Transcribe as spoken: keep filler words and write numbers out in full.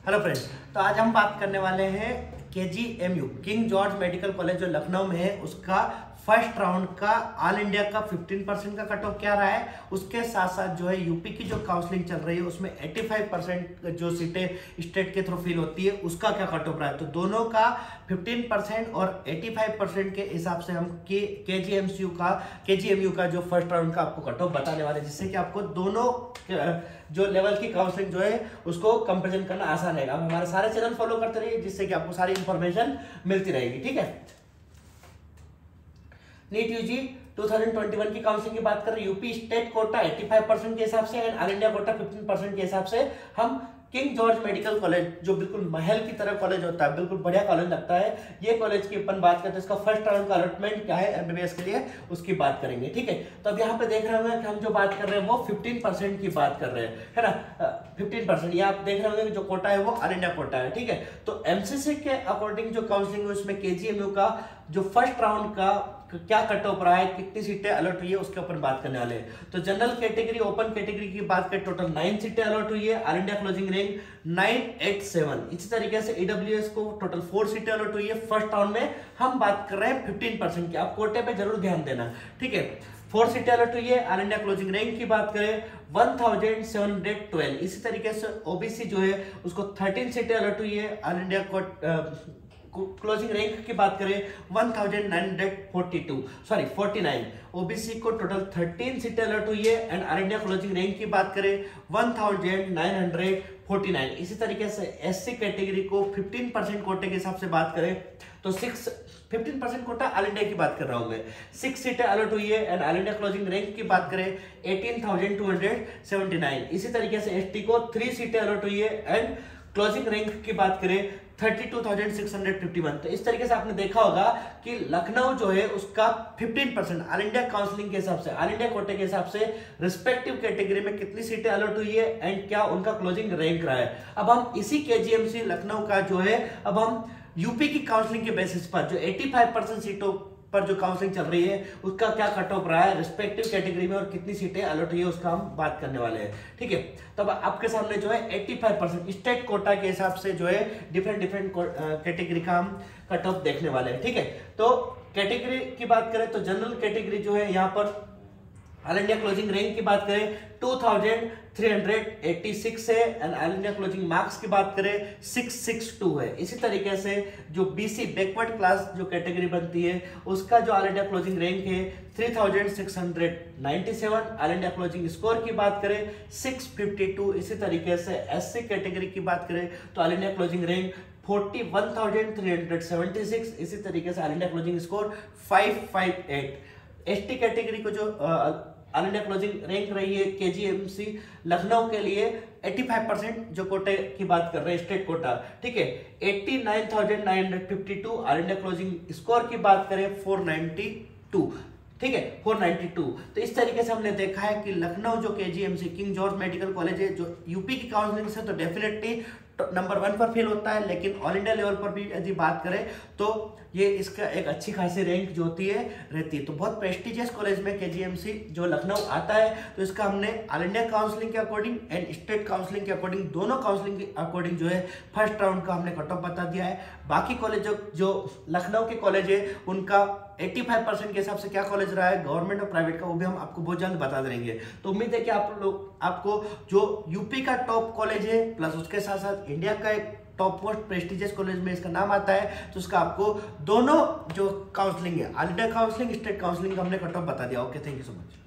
Hello friends, तो आज हम बात करने वाले हैं K G M U King George medical college जो लखनऊ में है उसका फर्स्ट राउंड का ऑल इंडिया का पंद्रह परसेंट का कट ऑफ क्या रहा है। उसके साथ साथ जो है यूपी की जो काउंसलिंग चल रही है उसमें पचासी परसेंट जो सीटें स्टेट के थ्रू फिल होती है उसका क्या कट ऑफ रहा है। तो दोनों का पंद्रह परसेंट और पचासी परसेंट के हिसाब से हम के के जी एम यू का के जी एम यू का जो फर्स्ट राउंड का आपको कट ऑफ बताने वाले, जिससे कि आपको दोनों जो लेवल की काउंसलिंग जो है उसको कंपेरिजन करना आसान रहेगा। आप हमारे सारे चैनल फॉलो करते रहिए जिससे कि आपको सारी इंफॉर्मेशन मिलती रहेगी। ठीक है, नीट यूजी दो हज़ार इक्कीस की काउंसलिंग की बात करें, यूपी स्टेट कोटा पचासी परसेंट के हिसाब से एंड ऑल इंडिया कोटा पंद्रह परसेंट के हिसाब से हम किंग जॉर्ज मेडिकल कॉलेज जो बिल्कुल महल की तरह कॉलेज होता है, बिल्कुल बढ़िया कॉलेज लगता है, ये कॉलेज की अपन बात करते हैं। इसका फर्स्ट राउंड का अलॉटमेंट क्या है एमबीबीएस के लिए उसकी बात करेंगे। ठीक है, तो अब यहाँ पे देख रहे होंगे कि हम जो बात कर रहे हैं वो पंद्रह परसेंट की बात कर रहे हैं, है ना। पंद्रह परसेंट ये आप देख रहे होंगे कि जो कोटा है वो ऑल इंडिया कोटा है। ठीक है, तो एमसीसी के अकॉर्डिंग जो काउंसलिंग है उसमें केजीएमयू का जो फर्स्ट राउंड का क्या कट ऑफ रहा है, कितनी सीटें अलॉट हुई है उसके ऊपर बात करने वाले हैं। तो जनरल कैटेगरी ओपन कैटेगरी की बात करें, टोटल नाइन सीटें अलॉट हुई है, all India closing rank nine eight seven. इसी तरीके से ईडब्ल्यूएस को टोटल फोर सीटें अलॉट हुई है। फर्स्ट राउंड में हम बात कर रहे हैं पंद्रह परसेंट की, आप कोटे पे जरूर ध्यान देना। ठीक है, फोर सीटें अलॉट हुई है। ऑल इंडिया क्लोजिंग रैंक की बात करें one thousand seven hundred twelve. इसी तरीके से ओबीसी जो है उसको थर्टीन सीटें अलॉट हुई है। ऑल इंडिया को क्लोजिंग रैंक की बात करें one thousand nine hundred forty two sorry forty nine. OBC को टोटल थर्टीन सीटें अलॉट हुई है and all India closing rank की बात करें one thousand nine hundred forty nine. इसी तरीके से एससी कैटेगरी को पंद्रह परसेंट कोटे के हिसाब से बात करें तो सिक्स पंद्रह परसेंट कोटा ऑल इंडिया की बात कर रहा हूं मैं, सिक्स सीटें अलॉट हुई है and all India closing rank की बात करें eighteen thousand two hundred seventy nine. इसी तरीके से एसटी को थ्री सीटें अलॉट हुई है एंड क्लोजिंग रैंक की बात करें thirty two thousand six hundred fifty one. तो इस तरीके से आपने देखा होगा कि लखनऊ जो है उसका पंद्रह परसेंट ऑल इंडिया काउंसलिंग के हिसाब से, ऑल इंडिया कोटे के हिसाब से रिस्पेक्टिव कैटेगरी में कितनी सीटें अलॉट हुई है एंड क्या उनका क्लोजिंग रैंक रहा है। अब हम इसी केजीएमसी लखनऊ का जो है अब हम यूपी की काउंसलिंग के बेसिस पर जो पचासी परसेंट सीटों पर जो काउंसलिंग चल रही है उसका क्या कट ऑफ रहा है रिस्पेक्टिव कैटेगरी में और कितनी सीटें अलॉट हुई है उसका हम बात करने वाले हैं। ठीक है, तो अब आपके सामने जो है पचासी परसेंट स्टेट कोटा के हिसाब से जो है डिफरेंट डिफरेंट कैटेगरी का हम कट ऑफ देखने वाले हैं। ठीक है, तो कैटेगरी की बात करें तो जनरल कैटेगरी जो है यहाँ पर ऑल इंडिया क्लोजिंग रैंक की बात करें two thousand three hundred eighty six है and all India closing marks की बात करें सिक्स सिक्स टू है। इसी तरीके से जो बीसी बैकवर्ड क्लास जो कैटेगरी बनती है उसका जो ऑल इंडिया क्लोजिंग रैंक है three thousand six hundred ninety seven. All India closing score की बात करें सिक्स फिफ्टी टू। इसी तरीके से एससी कैटेगरी की बात करें तो all India closing rank forty one thousand three hundred seventy six. इसी तरीके से all India closing score five five eight. ST category को जो ऑल इंडिया क्लोजिंग रैंक रही है केजीएमसी लखनऊ के लिए पचासी परसेंट जो कोटे की बात कर रहे हैं स्टेट कोटा। ठीक है, eighty nine thousand nine hundred fifty two. All India closing score की बात करें फोर नाइंटी टू। ठीक है, फोर नाइंटी टू। तो इस तरीके से हमने देखा है कि लखनऊ जो KGMC King George medical college है जो यूपी की काउंसलिंग से तो डेफिनेटली नंबर वन पर फेल होता है, लेकिन ऑल इंडिया लेवल पर भी यदि बात करें तो ये इसका एक अच्छी खासी रैंक जो होती है रहती है। तो बहुत प्रेस्टिजियस कॉलेज में केजीएमसी जो लखनऊ आता है तो इसका हमने ऑल इंडिया काउंसलिंग के अकॉर्डिंग एंड स्टेट काउंसलिंग के अकॉर्डिंग दोनों काउंसलिंग के अकॉर्डिंग जो है फर्स्ट राउंड का हमने कट ऑफ बता दिया है। बाकी कॉलेज जो जो लखनऊ के कॉलेज है उनका पचासी परसेंट के हिसाब से क्या कॉलेज रहा है गवर्नमेंट और प्राइवेट का, वो भी हम आपको बहुत जल्द बता देंगे। तो उम्मीद है कि आप लोग आपको जो यूपी का टॉप कॉलेज है प्लस उसके साथ साथ इंडिया का एक टॉप मोस्ट प्रेस्टिजियस कॉलेज में इसका नाम आता है तो उसका आपको दोनों जो काउंसलिंग है all India counselling state counselling का हमने कट ऑफ बता दिया। Okay, thank you so much.